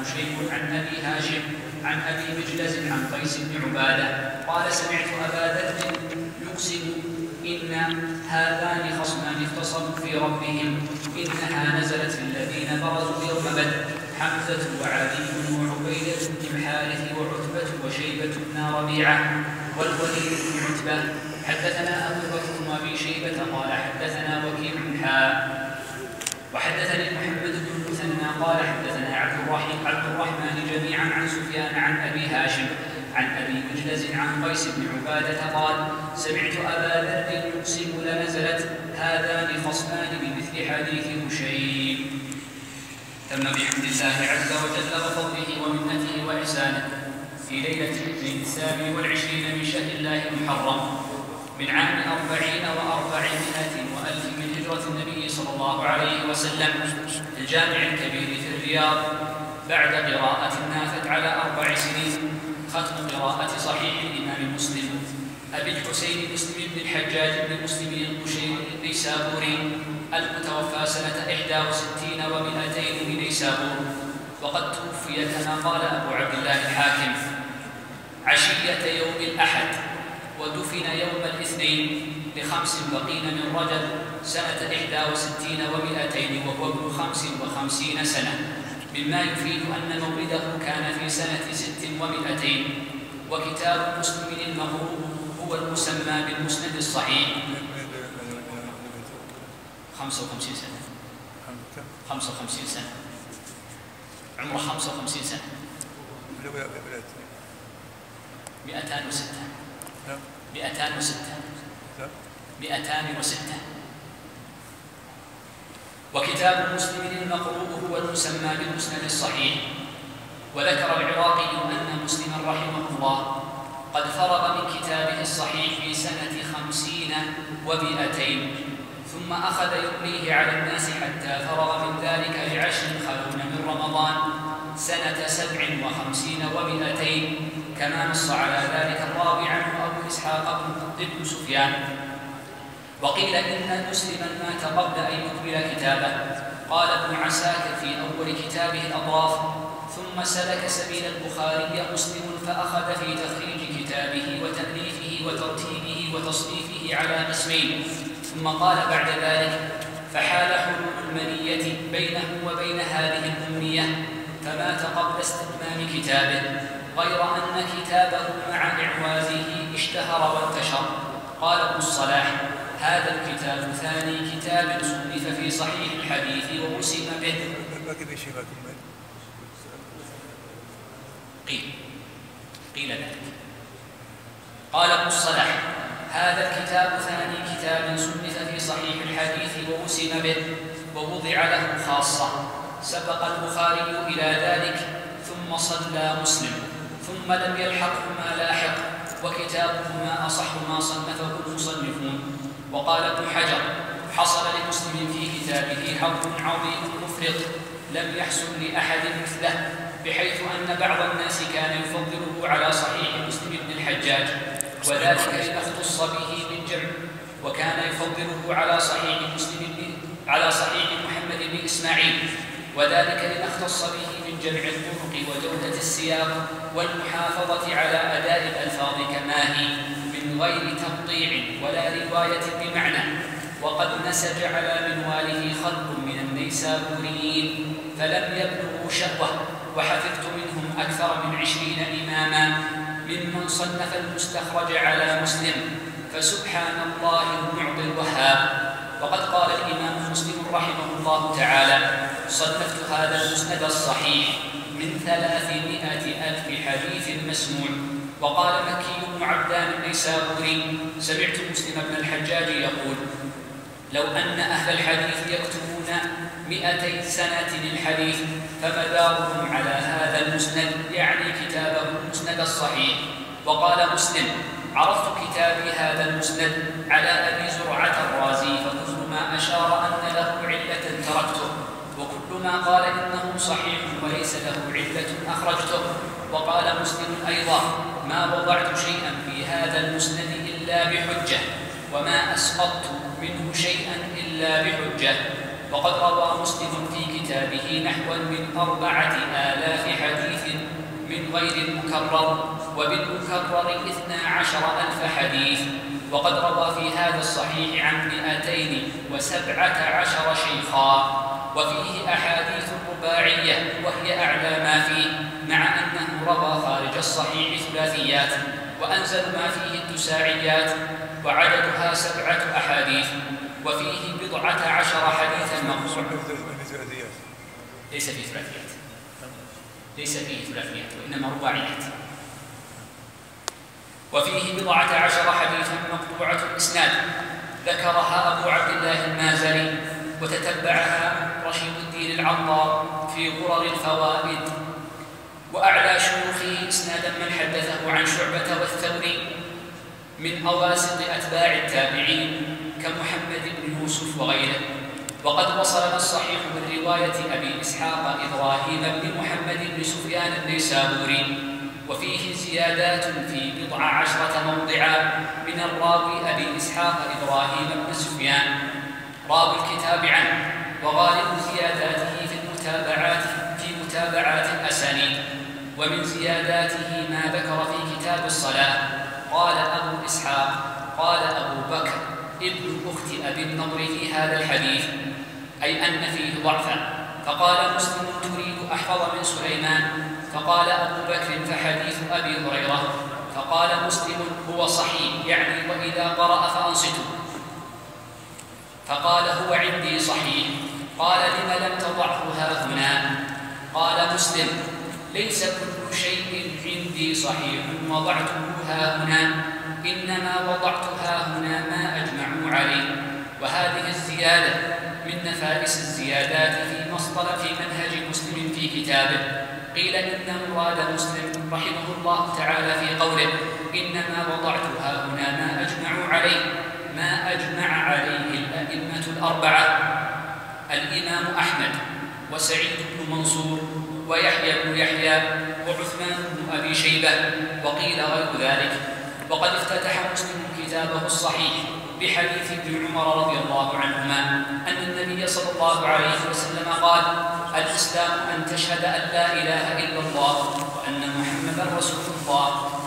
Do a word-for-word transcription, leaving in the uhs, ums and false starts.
شيء عن أبي هاشم عن أبي مجلز عن قيس بن عبادة قال سمعت أبا ذر يقسم إن هذان خصمان اختصموا في ربهم إنها نزلت في الذين برزوا يوم بدر حمزة وعلي وعبيدة بن الحارث وعتبة وشيبة بن ربيعة والوليد بن عتبة. حدثنا أبو بكر بن أبي شيبة قال حدثنا وكيع بن حاء وحدثني محمد بن المثنى قال حدثنا عبد الرحيم عبد الرحمن جميعا عن سفيان عن أبي هاشم عن أبي مجلز عن قيس بن عبادة قال سمعت أبا ذر يقسم لنزلت هذان خصمان بمثل حديث هشيم. تم بحمد الله عز وجل وفضله ومنته وإحسانه في ليلة الاثنين السابع والعشرين من شهر الله المحرم من عام أربعين وأربعمائة وألف من هجرة النبي صلى الله عليه وسلم في الجامع الكبير في الرياض بعد قراءة نافت على أربع سنين ختم قراءة صحيح الإمام مسلم أبي الحسين مسلم بن الحجاج بن مسلم القشيري النيسابوري المتوفى سنة إحدى وستين ومئتين بنيسابور وقد توفي كما قال أبو عبد الله الحاكم عشية يوم الأحد ودفن يوم الاثنين لخمس بقين من رجب سنة إحدى وستين ومئتين وهو ابن خمس وخمسين سنة مما يفيد أن مولده كان في سنة ست ومئتين. وكتاب مسلم المغروب هو المسمى بالمسند الصحيح خمسة وخمسين سنة خمسة وخمسين سنة عمره خمسة وخمسين سنة مئتان وستة مئتان وستة مئتان وستة. وكتاب مسلم المقروء هو المسمى بالمسند الصحيح. وذكر العراقي أن مسلما رحمه الله قد فرغ من كتابه الصحيح في سنة خمسين ومئتين ثم أخذ يمليه على الناس حتى فرغ من ذلك لعشر خلون من رمضان سنة سبع وخمسين ومئتين كما نص على ذلك الراوي عنه أبو إسحاق بن سفيان. وقيل إن مسلما مات قبل أن يكمل كتابه. قال ابن عساكر في أول كتابه الأطراف ثم سلك سبيل البخاري مسلم فأخذ في تخريج كتابه وتأليفه وترتيبه وتصنيفه على قسمين ثم قال بعد ذلك فحال حلول المنية بينه وبين هذه الأمنية فمات قبل استتمام كتابه غير أن كتابه مع إعوازه اشتهر وانتشر. قال ابن الصلاح هذا الكتاب ثاني كتاب صنف في صحيح الحديث ووسم به. قيل قيل ذلك. قال ابن الصلاح هذا الكتاب ثاني كتاب صنف في صحيح الحديث ووسم به ووضع له خاصة سبق البخاري إلى ذلك ثم صلى مسلم ثم لم يلحقه ما لاحق وكتابهما أصح ما صنفه المصنفون. وقال ابن حجر حصل لمسلم في كتابه حظ عظيم مفرط لم يحصل لأحد مثله بحيث أن بعض الناس كان يفضله على صحيح مسلم بن الحجاج وذلك لما اختص به من جمع وكان يفضله على صحيح مسلم على صحيح محمد بن إسماعيل وذلك لما اختص به من جمع الطرق وجودة السياق والمحافظة على أداء الألفاظ كما هي من غير تقطيع ولا رواية بمعنى. وقد نسج على منواله خلق من النيسابوريين فلم يبلغوا شقوة وحفظت منهم أكثر من عشرين إماما ممن صنف المستخرج على مسلم فسبحان الله المعطي الوهاب. وقد قال الإمام مسلم رحمه الله تعالى صنفت هذا المسند الصحيح من ثلاثمائة ألف حديث مسموع. وقال مكي بن عبدان النيسابوري سمعت مسلم بن الحجاج يقول لو أن أهل الحديث يكتبون مئتي سنة للحديث فمدارهم على هذا المسند يعني كتابه المسند الصحيح. وقال مسلم عرفت كتابي هذا المسند على أبي زرعة الرازي فكل ما أشار أن له علة تركته وكل ما قال إنه صحيح وليس له علة أخرجته. وقال مسلم أيضا ما وضعت شيئا في هذا المسند إلا بحجة وما أسقطت منه شيئا إلا بحجة. وقد روى مسلم في كتابه نحو من أربعة آلاف من غير المكرر، وبالمكرر اثنا عشر ألف حديث. وقد روى في هذا الصحيح عن مئتين وسبعة عشر شيخا، وفيه أحاديث رباعية وهي أعلى ما فيه، مع أنه روى خارج الصحيح ثلاثيات، وأنزل ما فيه التساعيات، وعددها سبعة أحاديث، وفيه بضعة عشر حديثا مقطوعا. ليس فيه ثلاثيات، ليس فيه ثلاثيات وإنما رباعيات. وفيه بضعة عشر حديثا مقطوعة الإسناد، ذكرها أبو عبد الله المازري، وتتبعها رشيد الدين العطار في غرر الفوائد. وأعلى شيوخه إسنادا من حدثه عن شعبة والثوري من أواسط أتباع التابعين كمحمد بن يوسف وغيره. وقد وصلنا الصحيح من رواية أبي إسحاق إبراهيم بن محمد بن سفيان النيسابوري، وفيه زيادات في بضع عشرة موضعا من الراوي أبي إسحاق إبراهيم بن سفيان راوي الكتاب عنه، وغالب زياداته في المتابعات في متابعات الأسانيد. ومن زياداته ما ذكر في كتاب الصلاة. قال أبو إسحاق قال أبو بكر ابن أخت أبي النضر في هذا الحديث، أي أن فيه ضعفا. فقال مسلم تريد أحفظ من سليمان، فقال أبو بكر فحديث أبي هريرة، فقال مسلم هو صحيح، يعني وإذا قرأ فأنصتوا، فقال هو عندي صحيح. قال لم لم تضعه ها هنا؟ قال مسلم ليس كل شيء عندي صحيح وضعته ها هنا، إنما وضعت ها هنا ما أجمعوا عليه. وهذه الزيادة من نفائس الزيادات في مصطلح في منهج مسلم في كتابه. قيل إن مراد مسلم رحمه الله تعالى في قوله إنما وضعت ها هنا ما أجمعوا عليه، ما أجمع عليه الأئمة الأربعة، الإمام أحمد وسعيد بن منصور ويحيى بن يحيى وعثمان بن أبي شيبة، وقيل غير ذلك. وقد افتتح مسلم كتابه الصحيح بحديث ابن عمر رضي الله عنهما أن النبي صلى الله عليه وسلم قال الإسلام أن تشهد أن لا إله إلا الله وأن محمدا رسول الله